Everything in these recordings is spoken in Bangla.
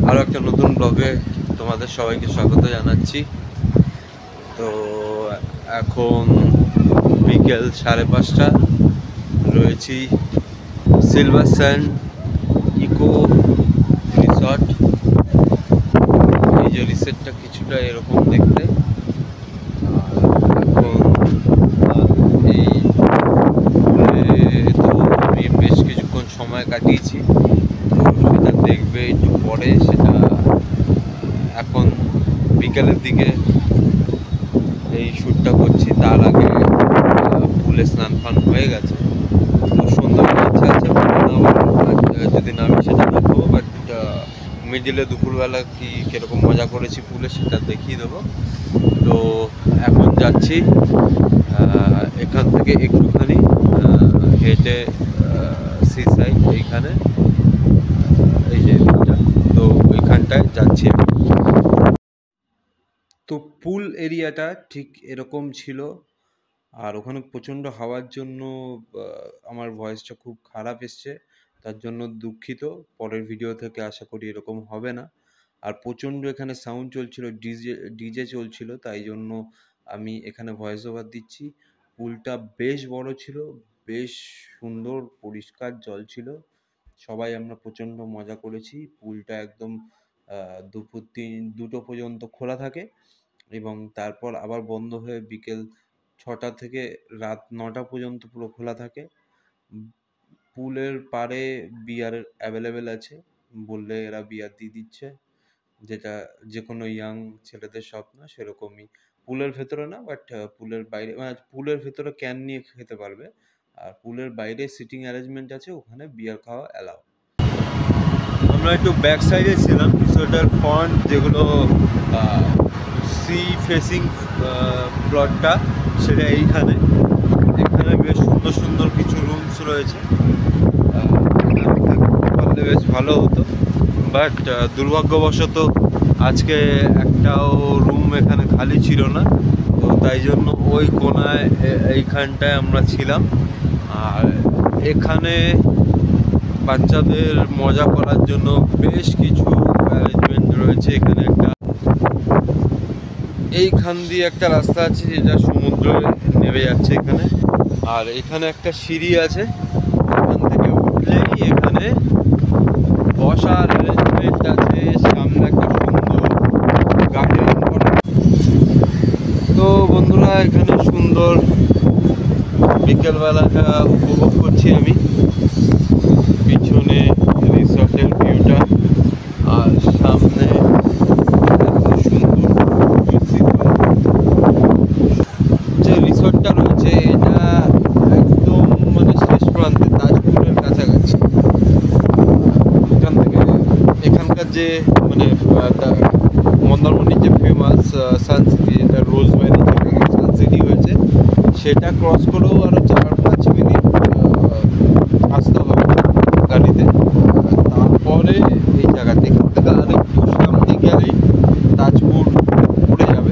আরও একটা নতুন ব্লগে তোমাদের সবাইকে স্বাগত জানাচ্ছি। তো এখন বিকেল 5:30 রয়েছি সিলভার স্যান্ড ইকো রিসর্ট। এই যে রিসর্টটা কিছুটা এরকম দেখতে। এখন এই তো আমি বেশ কিছুক্ষণ সময় কাটিয়েছি, তো সেটা দেখবে একটু পরে। সেটা এখন বিকেলের দিকে এই শ্যুটটা করছি, তার আগে পুলে স্নান ফান হয়ে গেছে। তো সন্ধ্যাবেলা ইচ্ছা আছে যদি নামি সেটা দেখাবো, বাট মিডিলে দুপুরবেলা কীরকম মজা করেছি পুলে সেটা দেখিয়ে দেবো। তো এখন যাচ্ছি এখান থেকে একটুখানি হেঁটে সি সাইড এইখানে, এই যে দিকটা, তো ওইখানটায় যাচ্ছি আমি। তো পুল এরিয়াটা ঠিক এরকম ছিল, আর ওখানে প্রচণ্ড হাওয়ার জন্য আমার ভয়েসটা খুব খারাপ এসছে, তার জন্য দুঃখিত। পরের ভিডিও থেকে আশা করি এরকম হবে না। আর প্রচণ্ড এখানে সাউন্ড চলছিল, ডিজে চলছিল, তাই জন্য আমি এখানে ভয়েস ওভার দিচ্ছি। পুলটা বেশ বড় ছিল, বেশ সুন্দর পরিষ্কার জল ছিল, সবাই আমরা প্রচণ্ড মজা করেছি। পুলটা একদম দুপুর 2টো পর্যন্ত খোলা থাকে এবং তারপর আবার বন্ধ হয়ে বিকেল 6টা থেকে রাত 9টা পর্যন্ত পুরো খোলা থাকে। পুলের পাড়ে বিয়ার অ্যাভেলেবেল আছে, বললে এরা বিয়ার দিয়ে দিচ্ছে, যেটা যে কোনো ইয়াং ছেলেদের স্বপ্ন। সেরকমই পুলের ভেতরে না, বাট পুলের বাইরে, মানে পুলের ভেতরে ক্যান নিয়ে খেতে পারবে, আর পুলের বাইরে সিটিং অ্যারেঞ্জমেন্ট আছে, ওখানে বিয়ার খাওয়া অ্যালাউ। আমরা একটু ব্যাক সাইডে ছিলাম, রিসোর্টের ফ্রন্ট যেগুলো সি ফেসিং প্লটটা, সেটা এইখানে। এখানে বেশ সুন্দর সুন্দর কিছু রুমস রয়েছে, পারলে বেশ ভালো হতো, বাট দুর্ভাগ্যবশত আজকে একটাও রুম এখানে খালি ছিল না, তো তাই জন্য ওই কোনায় এইখানটায় আমরা ছিলাম। আর এখানে বাচ্চাদের মজা করার জন্য বেশ কিছু অ্যারেঞ্জমেন্ট রয়েছে। এখানে এইখান দিয়ে একটা রাস্তা আছে যেটা সমুদ্রে নেমে যাচ্ছে এখানে, আর এখানে একটা সিঁড়ি আছে, এখান থেকে উঠলেই এখানে বসার অ্যারেঞ্জমেন্ট আছে, সামনে একটা সুন্দর গার্ডেন করা। তো বন্ধুরা, এখানে সুন্দর বিকেলবেলাটা উপভোগ করছি আমি। পিছনে রিসর্টের ভিউটা, আর সামনে যে রিসর্টটা রয়েছে এটা একদম মানে শেষ প্রান্তে, তাজপুরের কাছাকাছি। এখান থেকে এখানকার যে মানে মন্দারমণির যে ফেমাস সানসিটি, যেটা রোজভ্যালি যেটাকে সানসিটি হয়েছে, সেটা ক্রস করেও আরও 4-5 মিনিট আসতে হবে গাড়িতে। তারপরে এই জায়গাটা, এখান থেকে আরেকটু সামনে গেলেই তাজপুর পড়ে যাবে।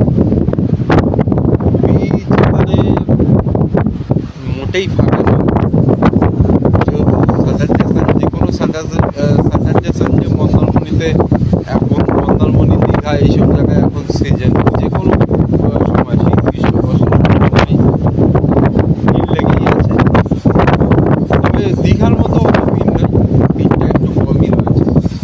বিচ এখানে মোটেই ফাঁকা নেই, যেহেতু স্যাটারডে সানডে, কোনো স্যাটারডে সানডে মন্দারমণিতে, এখন মন্দারমণি, দীঘা, এইসব জায়গায় এখন সিজন, যে কোনো সময়, শীত, গ্রীষ্ম, বসন্ত, ভিড় লেগেই আছে। তবে দীঘার মতো অত ভিড় নেই, ভিড়টা একটু কমই রয়েছে।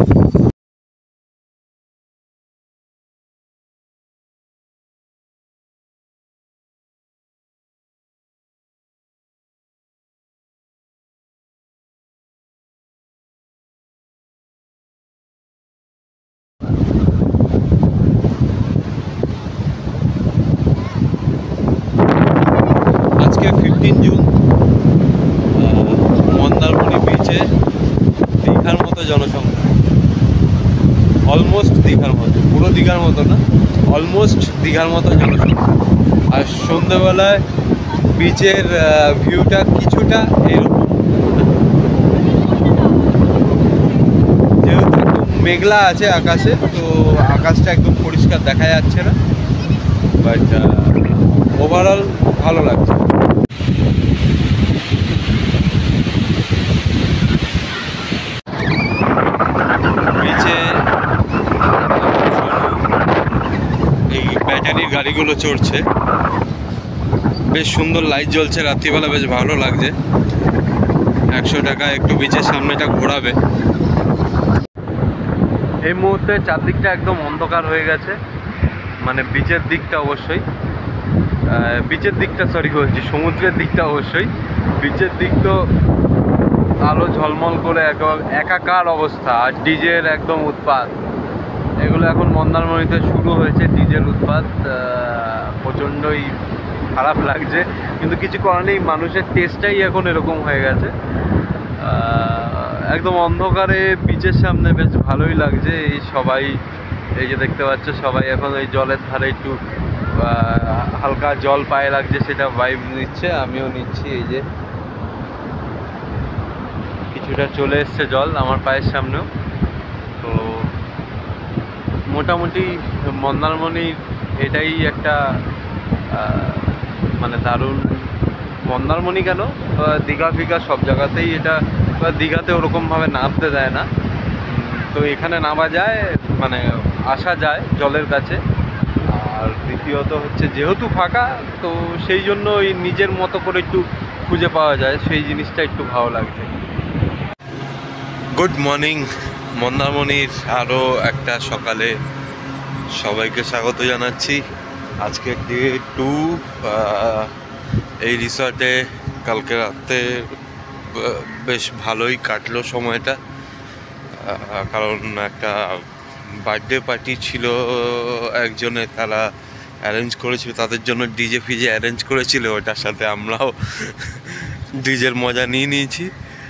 আজকে 15 জুন, মন্দারমণি বিচে দীঘার মতো জনসংখ্যা, অলমোস্ট দীঘার মতো, পুরো দীঘার মতো না, অলমোস্ট দীঘার মতো জনসংখ্যা। আর সন্ধ্যেবেলায় বিচের ভিউটা কিছুটা এরকম, যেহেতু একদম মেঘলা আছে আকাশে, তো আকাশটা একদম পরিষ্কার দেখা যাচ্ছে না, বাট ওভারঅল ভালো লাগছে। বিচে গাড়িগুলো চড়ছে, বেশ সুন্দর লাইট জ্বলছে রাত্রিবেলা, বেশ ভালো লাগছে। 100 টাকা একটু বিচের সামনেটা ঘোরাবে। এই মুহূর্তে চারদিকটা একদম অন্ধকার হয়ে গেছে, মানে বিচের দিকটা অবশ্যই, বিচের দিকটা সরি বলছি, সমুদ্রের দিকটা অবশ্যই। বিচের দিক তো আলো ঝলমল করে একাকার অবস্থা, আর ডিজের একদম উৎপাত। এগুলো এখন মন্দারমণিতে শুরু হয়েছে, ডিজের উৎপাত। প্রচণ্ডই খারাপ লাগছে, কিন্তু কিছু করার নেই, মানুষের টেস্টটাই এখন এরকম হয়ে গেছে। একদম অন্ধকারে বিচের সামনে বেশ ভালোই লাগছে। এই সবাই, এই যে দেখতে পাচ্ছ, সবাই এখন ওই জলের ধারে একটু হালকা জল পায়ে লাগছে, সেটা ভাইব নিচ্ছে, আমিও নিচ্ছি। এই যে কিছুটা চলে এসছে জল আমার পায়ের সামনেও। তো মোটামুটি মন্দারমণির এটাই একটা মানে দারুণ। মন্দারমণি কেন, দীঘা ফিঘা সব জায়গাতেই এটা, দীঘাতে ওরকমভাবে নামতে দেয় না, তো এখানে নামা যায়, মানে আসা যায় জলের কাছে। আর দ্বিতীয়ত হচ্ছে যেহেতু ফাঁকা, তো সেই জন্য ওই নিজের মতো করে একটু খুঁজে পাওয়া যায়, সেই জিনিসটা একটু ভালো লাগছে। গুড মর্নিং, মন্দারমণির আরও একটা সকালে সবাইকে স্বাগত জানাচ্ছি। আজকে ডে 2। এই রিসর্টে কালকে রাতে বেশ ভালোই কাটলো সময়টা, কারণ একটা বার্থডে পার্টি ছিল একজনের, তারা অ্যারেঞ্জ করেছিল, তাদের জন্য ডিজে ফিজে অ্যারেঞ্জ করেছিল, ওটার সাথে আমরাও ডিজের মজা নিয়ে নিয়েছি।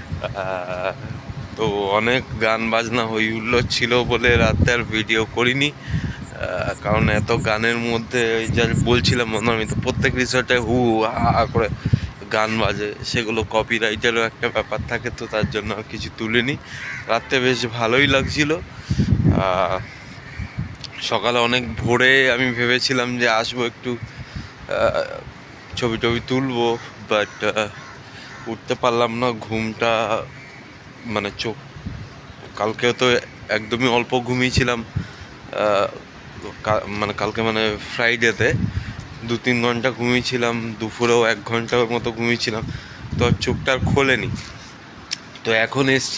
তো অনেক গান বাজনা হই হুল্লোড় ছিল বলে রাতে আর ভিডিও করিনি, কারণ এত গানের মধ্যে যা বলছিলাম, আমি তো প্রত্যেক রিসর্টে হু হা করে গান বাজে, সেগুলো কপিরাইটেরও একটা ব্যাপার থাকে, তো তার জন্য আর কিছু তুলিনি। রাতে বেশ ভালোই লাগছিল। সকালে অনেক ভোরে আমি ভেবেছিলাম যে আসবো, একটু ছবি টবি তুলবো, বাট উঠতে পারলাম না, ঘুমটা মানে চোখ, কালকেও তো একদমই অল্প ঘুমিয়েছিলাম, মানে কালকে মানে ফ্রাইডেতে 2-3 ঘন্টা ঘুমিয়েছিলাম, দুপুরেও 1 ঘন্টার মতো ঘুমিয়েছিলাম, তো আর চোখটা আর খোলেনি। তো এখন এসছি,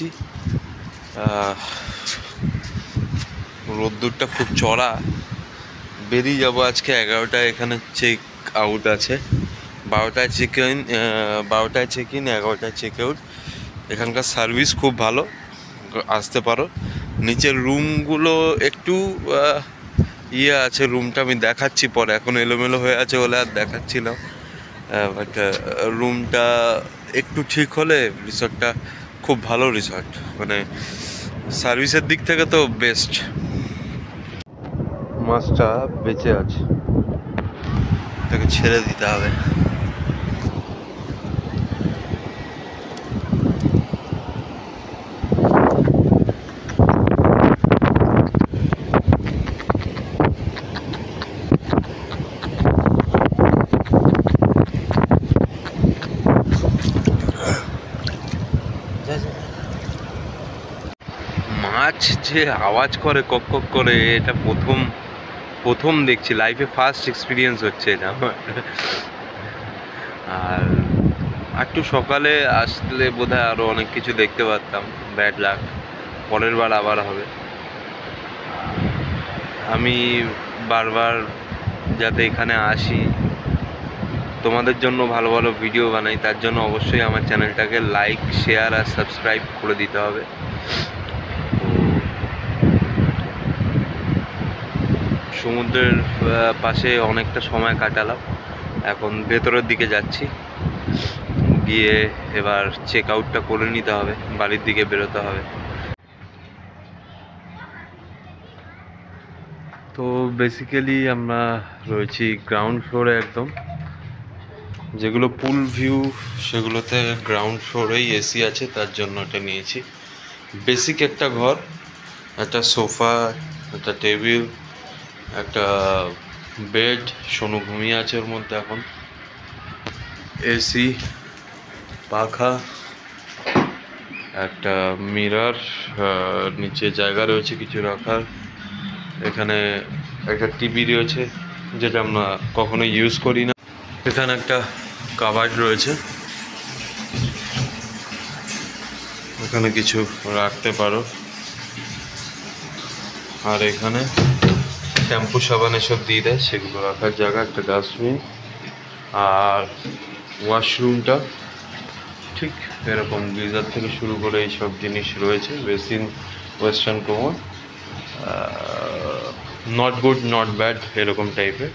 রোদ্দুরটা খুব চড়া, বেরিয়ে যাবো আজকে 11টায়। এখানে চেক আউট আছে, 12টায় চেক ইন, 12টায় চেক ইন, 11টায় চেক আউট। এখানকার সার্ভিস খুব ভালো, আসতে পারো। নিচের রুমগুলো একটু ইয়ে আছে, রুমটা আমি দেখাচ্ছি পরে, এখন এলোমেলো হয়ে আছে বলে আর দেখাচ্ছিলাম, বাট রুমটা একটু ঠিক হলে রিসর্টটা খুব ভালো রিসর্ট, মানে সার্ভিসের দিক থেকে তো বেস্ট। মাছটা বেঁচে আছে, তাকে ছেড়ে দিতে হবে। মাছ যে আওয়াজ করে কক কক করে, এটা প্রথম দেখছি লাইফে, ফার্স্ট এক্সপিরিয়েন্স হচ্ছে এটা আমার। আর একটু সকালে আসলে বোধহয় আরও অনেক কিছু দেখতে পারতাম, ব্যাড লাক, পরের বার আবার হবে। আমি বারবার যাতে এখানে আসি, তোমাদের জন্য ভালো ভালো ভিডিও বানাই, তার জন্য অবশ্যই আমার চ্যানেলটাকে লাইক, শেয়ার আর সাবস্ক্রাইব করে দিতে হবে। সমুদ্রের পাশে অনেকটা সময় কাটালাম, এখন ভেতরের দিকে যাচ্ছি, গিয়ে এবার চেক আউটটা করে নিতে হবে, বাড়ির দিকে বেরোতে হবে। তো বেসিক্যালি আমরা রয়েছি গ্রাউন্ড ফ্লোরে একদম, যেগুলো পুল ভিউ সেগুলোতে গ্রাউন্ড ফ্লোরেই এসি আছে, তার জন্য এটা নিয়েছি। বেসিক একটা ঘর, একটা সোফা, একটা টেবিল, একটা বেড, সোনু ঘুমিয়ে আছে ওর মধ্যে এখন, এসি, পাখা, একটা মিরর, নিচে জায়গা রয়েছে কিছু রাখার, এখানে একটা টিভি রয়েছে, যেটা আমরা কখনো ইউজ করি না। এখানে একটা কাবার্ড রয়েছে, এখানে কিছু রাখতে পারো। আর এখানে শ্যাম্পু সাবান এসব দিয়ে দেয়, সেগুলো রাখার জায়গা, একটা ডাস্টবিন। আর ওয়াশরুমটা ঠিক এরকম গিজার থেকে শুরু করে এইসব জিনিস রয়েছে, basin, western commode, not good not bad এরকম টাইপের।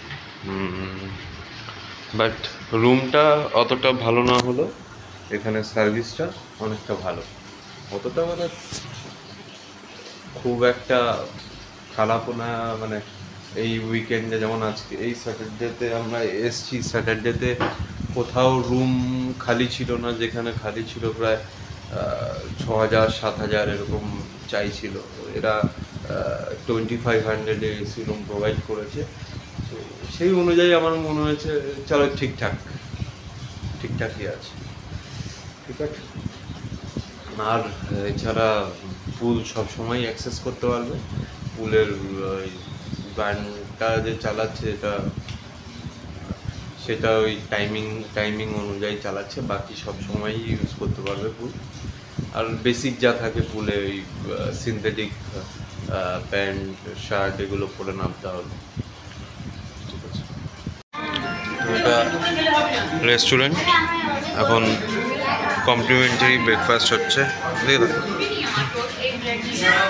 বাট রুমটা অতটা ভালো না হলো এখানে সার্ভিসটা অনেকটা ভালো। অতটা মানে খুব একটা খারাপও না, মানে এই উইকেন্ডে যেমন আজকে এই স্যাটারডেতে আমরা এসছি, স্যাটারডেতে কোথাও রুম খালি ছিল না, যেখানে খালি ছিল প্রায় 6,000 7,000 এরকম চাইছিল। এরা 2,500 এসি রুম প্রোভাইড করেছে। তো সেই অনুযায়ী আমার মনে হয়েছে চলো ঠিকঠাকই আছে, ঠিক আছে। আর এছাড়া পুল সবসময় অ্যাক্সেস করতে পারবে। পুলের গানটা যে চালাচ্ছে সেটা ওই টাইমিং অনুযায়ী চালাচ্ছে, বাকি সব সময়ই ইউজ করতে পারবে পুল। আর বেসিক যা থাকে পুলে, ওই সিনথেটিক প্যান্ট শার্ট এগুলো পরে নামতে হবে, ঠিক আছে। তো এটা রেস্টুরেন্ট, এখন কমপ্লিমেন্টারি ব্রেকফাস্ট হচ্ছে, দেখে